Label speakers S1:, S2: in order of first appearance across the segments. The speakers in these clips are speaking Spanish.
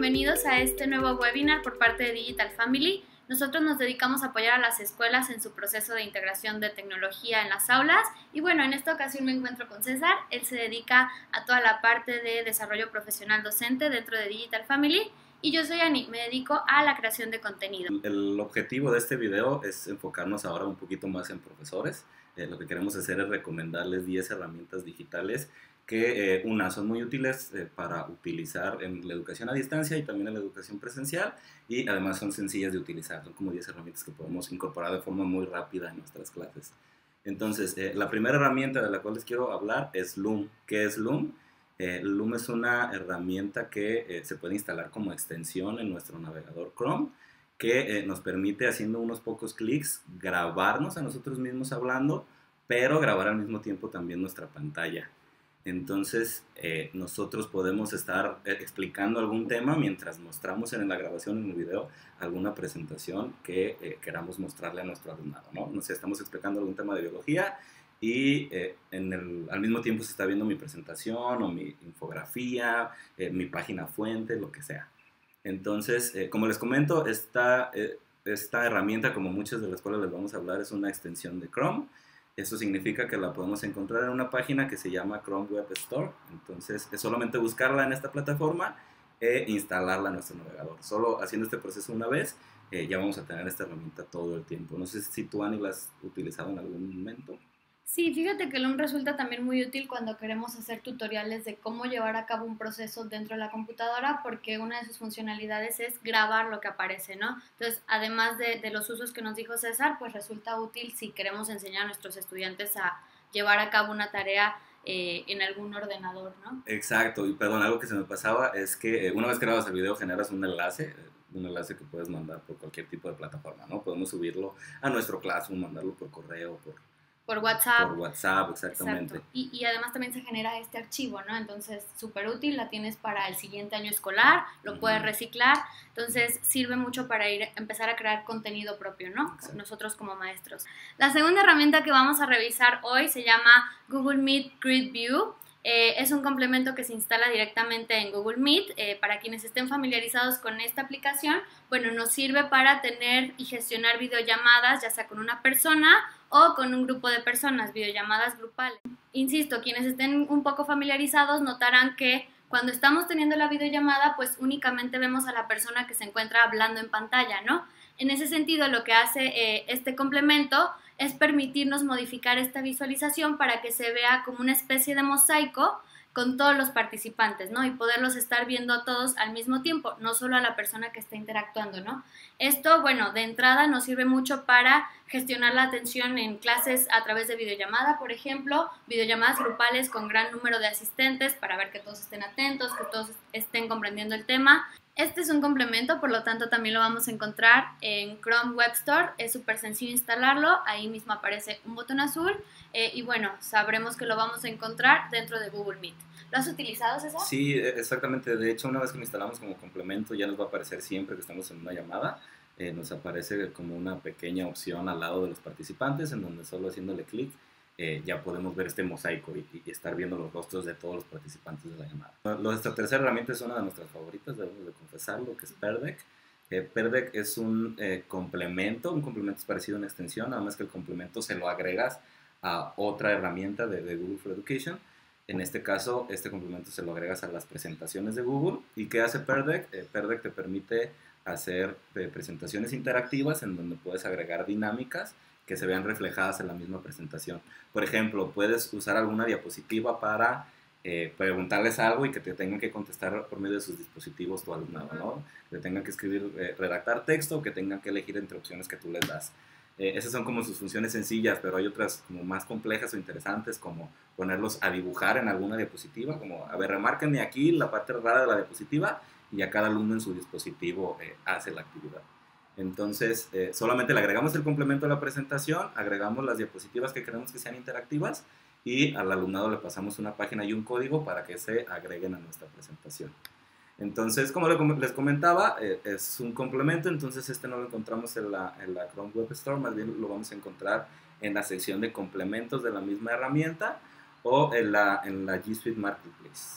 S1: bienvenidos a este nuevo webinar por parte de Digital Family. Nosotros nos dedicamos a apoyar a las escuelas en su proceso de integración de tecnología en las aulas y bueno, en esta ocasión me encuentro con César. Él se dedica a toda la parte de desarrollo profesional docente dentro de Digital Family y yo soy Ani, me dedico a la creación de contenido.
S2: El objetivo de este video es enfocarnos ahora un poquito más en profesores. Lo que queremos hacer es recomendarles 10 herramientas digitales que son muy útiles para utilizar en la educación a distancia y también en la educación presencial, y además son sencillas de utilizar. Son como 10 herramientas que podemos incorporar de forma muy rápida en nuestras clases. Entonces, la primera herramienta de la cual les quiero hablar es Loom. ¿Qué es Loom? Loom es una herramienta que se puede instalar como extensión en nuestro navegador Chrome, que nos permite, haciendo unos pocos clics, grabarnos a nosotros mismos hablando, pero grabar al mismo tiempo también nuestra pantalla. Entonces, nosotros podemos estar explicando algún tema mientras mostramos en la grabación, en el video, alguna presentación que queramos mostrarle a nuestro alumnado, ¿no? No sé, estamos explicando algún tema de biología y al mismo tiempo se está viendo mi presentación o mi infografía, mi página fuente, lo que sea. Entonces, como les comento, esta herramienta, como muchas de las cuales les vamos a hablar, es una extensión de Chrome. Eso significa que la podemos encontrar en una página que se llama Chrome Web Store. Entonces, es solamente buscarla en esta plataforma e instalarla en nuestro navegador. Solo haciendo este proceso una vez, ya vamos a tener esta herramienta todo el tiempo. No sé si tú, Ani, la has utilizado en algún momento.
S1: Sí, fíjate que Loom resulta también muy útil cuando queremos hacer tutoriales de cómo llevar a cabo un proceso dentro de la computadora, porque una de sus funcionalidades es grabar lo que aparece, ¿no? Entonces, además de los usos que nos dijo César, pues resulta útil si queremos enseñar a nuestros estudiantes a llevar a cabo una tarea en algún ordenador, ¿no?
S2: Exacto, y perdón, algo que se me pasaba es que una vez que grabas el video generas un enlace que puedes mandar por cualquier tipo de plataforma, ¿no? Podemos subirlo a nuestro Classroom, mandarlo por correo,
S1: por WhatsApp.
S2: Por WhatsApp, exactamente.
S1: Exacto. Y además también se genera este archivo, ¿no? Entonces, súper útil, la tienes para el siguiente año escolar, lo puedes reciclar, entonces sirve mucho para empezar a crear contenido propio, ¿no? Exacto. Nosotros como maestros. La segunda herramienta que vamos a revisar hoy se llama Google Meet Grid View. Es un complemento que se instala directamente en Google Meet. Para quienes estén familiarizados con esta aplicación, bueno, nos sirve para tener y gestionar videollamadas, ya sea con una persona o con un grupo de personas, videollamadas grupales. Insisto, quienes estén un poco familiarizados notarán que cuando estamos teniendo la videollamada, pues únicamente vemos a la persona que se encuentra hablando en pantalla, ¿no? En ese sentido, lo que hace este complemento es permitirnos modificar esta visualización para que se vea como una especie de mosaico con todos los participantes, ¿no? Y poderlos estar viendo a todos al mismo tiempo, no solo a la persona que está interactuando, ¿no? Esto, bueno, de entrada nos sirve mucho para gestionar la atención en clases a través de videollamada, por ejemplo, videollamadas grupales con gran número de asistentes para ver que todos estén atentos, que todos estén comprendiendo el tema. Este es un complemento, por lo tanto también lo vamos a encontrar en Chrome Web Store. Es súper sencillo instalarlo, ahí mismo aparece un botón azul y bueno, sabremos que lo vamos a encontrar dentro de Google Meet. ¿Lo has utilizado, César?
S2: Sí, exactamente. De hecho, una vez que lo instalamos como complemento, ya nos va a aparecer siempre que estamos en una llamada. Nos aparece como una pequeña opción al lado de los participantes, en donde solo haciéndole clic ya podemos ver este mosaico y estar viendo los rostros de todos los participantes de la llamada. Nuestra tercera herramienta es una de nuestras favoritas, debemos de confesarlo, que es Pear Deck. Pear Deck es un complemento es parecido a una extensión, nada más que el complemento se lo agregas a otra herramienta de Google for Education. En este caso, este complemento se lo agregas a las presentaciones de Google. ¿Y qué hace Pear Deck? Pear Deck te permite hacer presentaciones interactivas en donde puedes agregar dinámicas que se vean reflejadas en la misma presentación. Por ejemplo, puedes usar alguna diapositiva para preguntarles algo y que te tengan que contestar por medio de sus dispositivos tu alumnado, ¿no? Que tengan que escribir, redactar texto, que tengan que elegir entre opciones que tú les das. Esas son como sus funciones sencillas, pero hay otras como más complejas o interesantes, como ponerlos a dibujar en alguna diapositiva, como, a ver, remárquenme aquí la parte rara de la diapositiva, y a cada alumno en su dispositivo hace la actividad. Entonces, solamente le agregamos el complemento a la presentación, agregamos las diapositivas que queremos que sean interactivas, y al alumnado le pasamos una página y un código para que se agreguen a nuestra presentación. Entonces, como les comentaba, es un complemento. Entonces este no lo encontramos en la Chrome Web Store, más bien lo vamos a encontrar en la sección de complementos de la misma herramienta o en la G Suite Marketplace.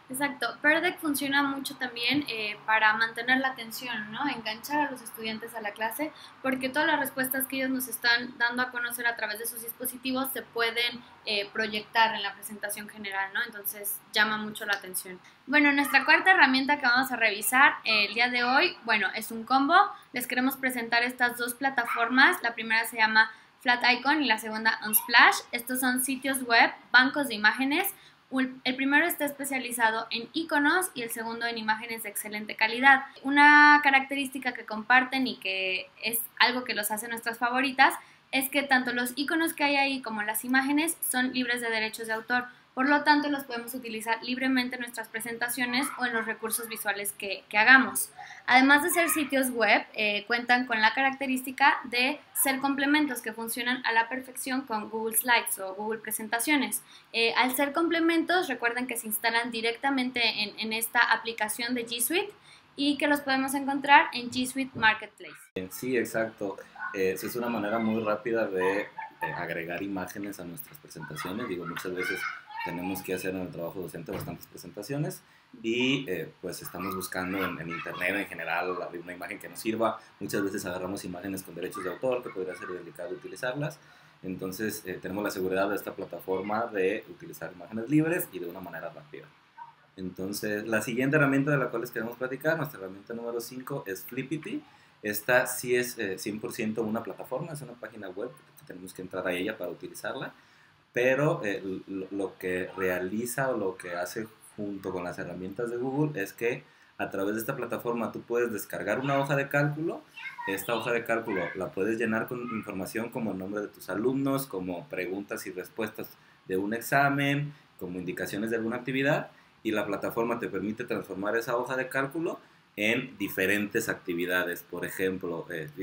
S1: Exacto. Perdec funciona mucho también para mantener la atención, ¿no? Enganchar a los estudiantes a la clase, porque todas las respuestas que ellos nos están dando a conocer a través de sus dispositivos se pueden proyectar en la presentación general, ¿no? Entonces llama mucho la atención. Bueno, nuestra cuarta herramienta que vamos a revisar el día de hoy, bueno, es un combo. Les queremos presentar estas dos plataformas. La primera se llama Flaticon y la segunda Unsplash. Estos son sitios web, bancos de imágenes. El primero está especializado en iconos y el segundo en imágenes de excelente calidad. Una característica que comparten y que es algo que los hace nuestras favoritas es que tanto los iconos que hay ahí como las imágenes son libres de derechos de autor. Por lo tanto, los podemos utilizar libremente en nuestras presentaciones o en los recursos visuales que hagamos. Además de ser sitios web, cuentan con la característica de ser complementos que funcionan a la perfección con Google Slides o Google Presentaciones. Al ser complementos, recuerden que se instalan directamente en esta aplicación de G Suite y que los podemos encontrar en G Suite Marketplace.
S2: Sí, exacto. Es una manera muy rápida de agregar imágenes a nuestras presentaciones. Digo, muchas veces tenemos que hacer en el trabajo docente bastantes presentaciones y pues estamos buscando en internet en general una imagen que nos sirva. Muchas veces agarramos imágenes con derechos de autor que podría ser delicado utilizarlas. Entonces tenemos la seguridad de esta plataforma de utilizar imágenes libres y de una manera rápida. Entonces la siguiente herramienta de la cual les queremos platicar, nuestra herramienta número 5 es Flippity. Esta sí es 100% una plataforma, es una página web que tenemos que entrar a ella para utilizarla, pero lo que realiza o lo que hace junto con las herramientas de Google es que a través de esta plataforma tú puedes descargar una hoja de cálculo. Esta hoja de cálculo la puedes llenar con información como el nombre de tus alumnos, como preguntas y respuestas de un examen, como indicaciones de alguna actividad, y la plataforma te permite transformar esa hoja de cálculo en diferentes actividades. Por ejemplo,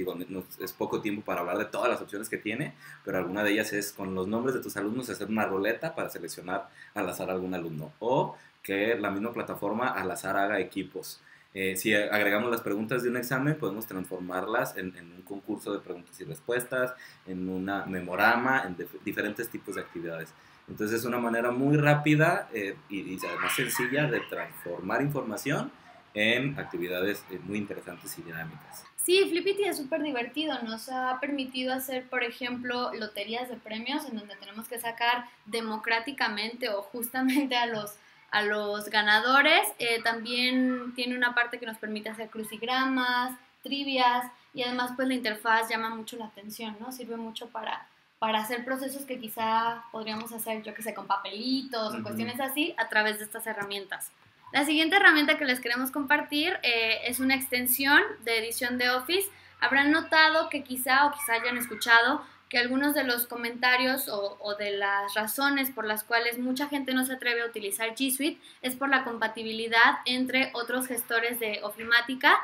S2: es poco tiempo para hablar de todas las opciones que tiene, pero alguna de ellas es con los nombres de tus alumnos hacer una ruleta para seleccionar al azar algún alumno, o que la misma plataforma al azar haga equipos. Si agregamos las preguntas de un examen, podemos transformarlas en un concurso de preguntas y respuestas, en una memorama, en diferentes tipos de actividades. Entonces es una manera muy rápida y además sencilla de transformar información en actividades muy interesantes y dinámicas.
S1: Sí, Flippity es súper divertido. Nos ha permitido hacer, por ejemplo, loterías de premios en donde tenemos que sacar democráticamente o justamente a los ganadores. También tiene una parte que nos permite hacer crucigramas, trivias y además pues la interfaz llama mucho la atención, ¿no? Sirve mucho para hacer procesos que quizá podríamos hacer, yo que sé, con papelitos o cuestiones así a través de estas herramientas. La siguiente herramienta que les queremos compartir es una extensión de edición de Office. Habrán notado que quizá o quizá hayan escuchado que algunos de los comentarios o de las razones por las cuales mucha gente no se atreve a utilizar G Suite es por la compatibilidad entre otros gestores de ofimática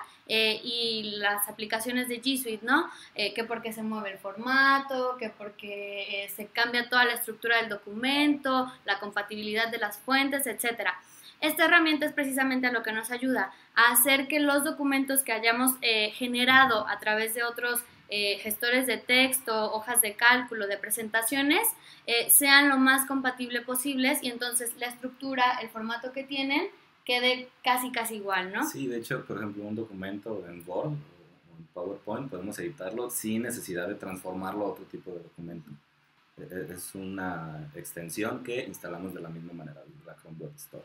S1: y las aplicaciones de G Suite, ¿no? Que porque se mueve el formato, que porque se cambia toda la estructura del documento, la compatibilidad de las fuentes, etcétera. Esta herramienta es precisamente a lo que nos ayuda a hacer que los documentos que hayamos generado a través de otros gestores de texto, hojas de cálculo, de presentaciones, sean lo más compatible posibles y entonces la estructura, el formato que tienen, quede casi igual, ¿no?
S2: Sí, de hecho, por ejemplo, un documento en Word o en PowerPoint podemos editarlo sin necesidad de transformarlo a otro tipo de documento. Es una extensión que instalamos de la misma manera, la Chrome Web Store.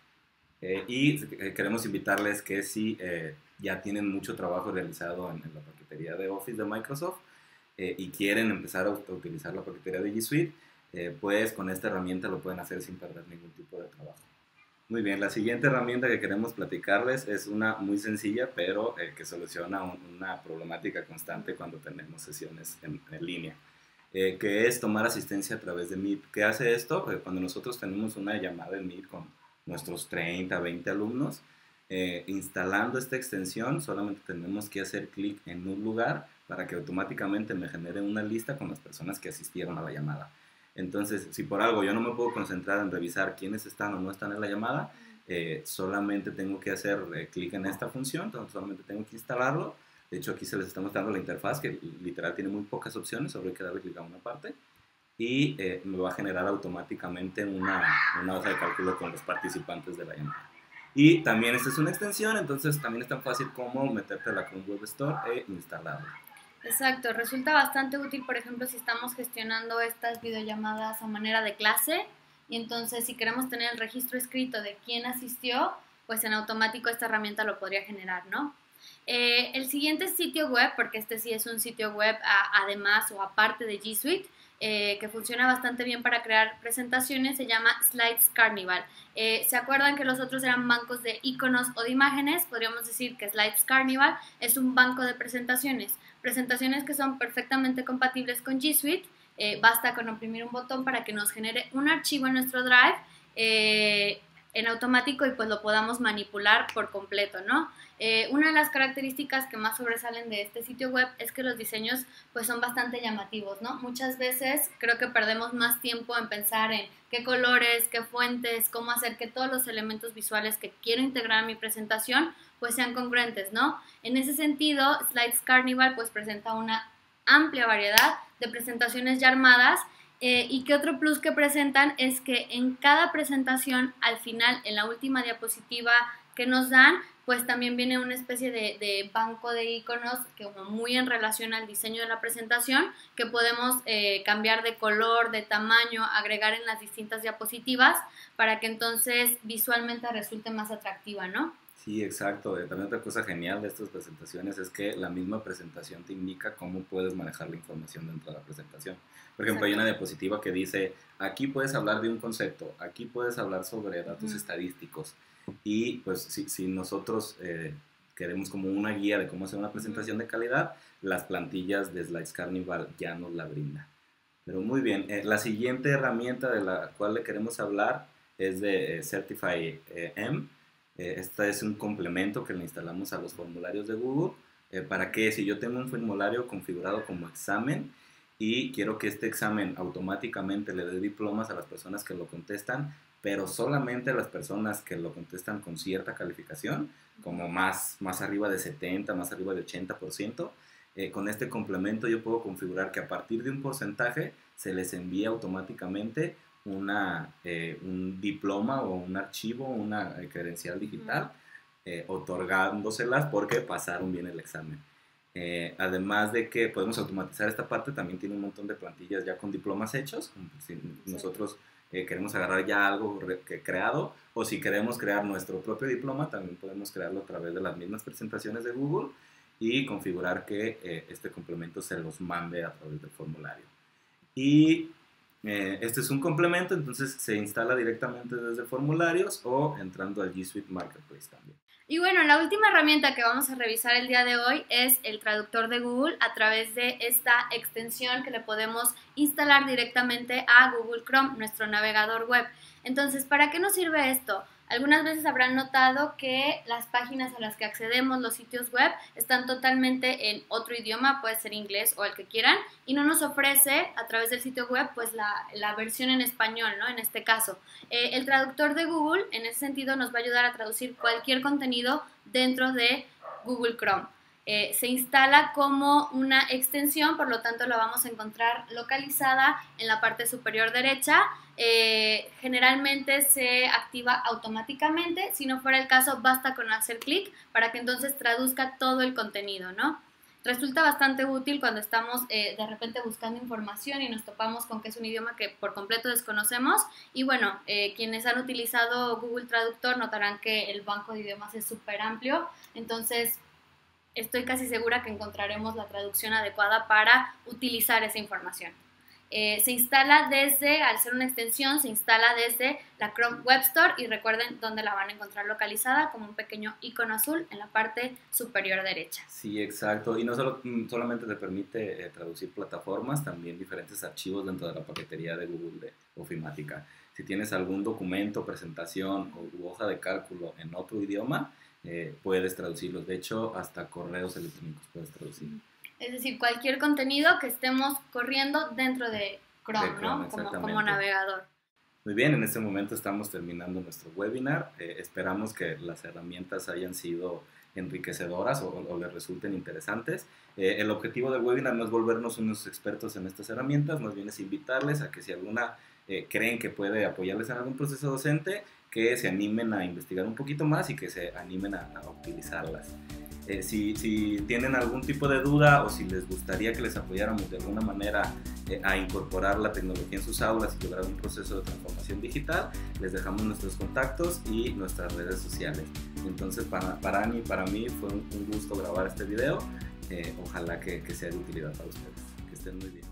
S2: Queremos invitarles que si ya tienen mucho trabajo realizado en la paquetería de Office de Microsoft y quieren empezar a utilizar la paquetería de G Suite, pues con esta herramienta lo pueden hacer sin perder ningún tipo de trabajo. Muy bien, la siguiente herramienta que queremos platicarles es una muy sencilla, pero que soluciona una problemática constante cuando tenemos sesiones en línea, que es tomar asistencia a través de Meet. ¿Qué hace esto? Cuando nosotros tenemos una llamada en Meet con nuestros 30, 20 alumnos, instalando esta extensión, solamente tenemos que hacer clic en un lugar para que automáticamente me genere una lista con las personas que asistieron a la llamada. Entonces, si por algo yo no me puedo concentrar en revisar quiénes están o no están en la llamada, solamente tengo que hacer clic en esta función, entonces solamente tengo que instalarlo. De hecho, aquí se les está mostrando la interfaz, que literal tiene muy pocas opciones, solo hay que darle clic a una parte. y me va a generar automáticamente una hoja de cálculo con los participantes de la llamada. Y también esta es una extensión, entonces también es tan fácil como meterte a la Chrome Web Store e instalarla.
S1: Exacto, resulta bastante útil, por ejemplo, si estamos gestionando estas videollamadas a manera de clase y entonces si queremos tener el registro escrito de quién asistió, pues en automático esta herramienta lo podría generar, ¿no? El siguiente sitio web, porque este sí es un sitio web además o aparte de G Suite, que funciona bastante bien para crear presentaciones, se llama Slides Carnival. ¿Se acuerdan que los otros eran bancos de iconos o de imágenes? Podríamos decir que Slides Carnival es un banco de presentaciones que son perfectamente compatibles con G Suite. Basta con oprimir un botón para que nos genere un archivo en nuestro Drive en automático y pues lo podamos manipular por completo, ¿no? Una de las características que más sobresalen de este sitio web es que los diseños pues son bastante llamativos, ¿no? Muchas veces creo que perdemos más tiempo en pensar en qué colores, qué fuentes, cómo hacer que todos los elementos visuales que quiero integrar a mi presentación pues sean congruentes, ¿no? En ese sentido, Slides Carnival pues presenta una amplia variedad de presentaciones ya armadas y que otro plus que presentan es que en cada presentación, al final, en la última diapositiva que nos dan, pues también viene una especie de banco de iconos que como muy en relación al diseño de la presentación, que podemos cambiar de color, de tamaño, agregar en las distintas diapositivas para que entonces visualmente resulte más atractiva, ¿no?
S2: Sí, exacto. También otra cosa genial de estas presentaciones es que la misma presentación te indica cómo puedes manejar la información dentro de la presentación. Por ejemplo, hay una diapositiva que dice, aquí puedes hablar de un concepto, aquí puedes hablar sobre datos estadísticos. Y pues si nosotros queremos como una guía de cómo hacer una presentación de calidad, las plantillas de Slides Carnival ya nos la brinda. Pero muy bien, la siguiente herramienta de la cual le queremos hablar es de Certify M. Esta es un complemento que le instalamos a los formularios de Google para que si yo tengo un formulario configurado como examen y quiero que este examen automáticamente le dé diplomas a las personas que lo contestan, pero solamente a las personas que lo contestan con cierta calificación, como más arriba de 70, más arriba de 80%, con este complemento yo puedo configurar que a partir de un porcentaje se les envía automáticamente un diploma o un archivo, una credencial digital, otorgándoselas porque pasaron bien el examen. Además de que podemos automatizar esta parte, también tiene un montón de plantillas ya con diplomas hechos. Si nosotros queremos agarrar ya algo creado, o si queremos crear nuestro propio diploma, también podemos crearlo a través de las mismas presentaciones de Google y configurar que este complemento se los mande a través del formulario. Y este es un complemento, entonces se instala directamente desde formularios o entrando al G Suite Marketplace también.
S1: Y bueno, la última herramienta que vamos a revisar el día de hoy es el traductor de Google a través de esta extensión que le podemos instalar directamente a Google Chrome, nuestro navegador web. Entonces, ¿para qué nos sirve esto? Algunas veces habrán notado que las páginas a las que accedemos, los sitios web, están totalmente en otro idioma, puede ser inglés o el que quieran, y no nos ofrece a través del sitio web pues la versión en español, ¿no? En este caso. El traductor de Google, en ese sentido, nos va a ayudar a traducir cualquier contenido dentro de Google Chrome. Se instala como una extensión, por lo tanto la vamos a encontrar localizada en la parte superior derecha. Generalmente se activa automáticamente, si no fuera el caso basta con hacer clic para que entonces traduzca todo el contenido, ¿no? Resulta bastante útil cuando estamos de repente buscando información y nos topamos con que es un idioma que por completo desconocemos y bueno, quienes han utilizado Google Traductor notarán que el banco de idiomas es súper amplio, entonces estoy casi segura que encontraremos la traducción adecuada para utilizar esa información. Se instala desde, al ser una extensión, se instala desde la Chrome Web Store y recuerden dónde la van a encontrar localizada como un pequeño icono azul en la parte superior derecha.
S2: Sí, exacto. Y no solamente te permite traducir plataformas, también diferentes archivos dentro de la paquetería de Google de Ofimática. Si tienes algún documento, presentación u hoja de cálculo en otro idioma, puedes traducirlos. De hecho, hasta correos electrónicos puedes traducir.
S1: Es decir, cualquier contenido que estemos corriendo dentro de Chrome, ¿no? Como navegador.
S2: Muy bien, en este momento estamos terminando nuestro webinar. Esperamos que las herramientas hayan sido enriquecedoras o les resulten interesantes. El objetivo del webinar no es volvernos unos expertos en estas herramientas, más bien es invitarles a que si alguna creen que puede apoyarles en algún proceso docente, que se animen a investigar un poquito más y que se animen a utilizarlas. Si tienen algún tipo de duda o si les gustaría que les apoyáramos de alguna manera a incorporar la tecnología en sus aulas y lograr un proceso de transformación digital, les dejamos nuestros contactos y nuestras redes sociales. Entonces, para Ani y para mí fue un gusto grabar este video. Ojalá que sea de utilidad para ustedes. Que estén muy bien.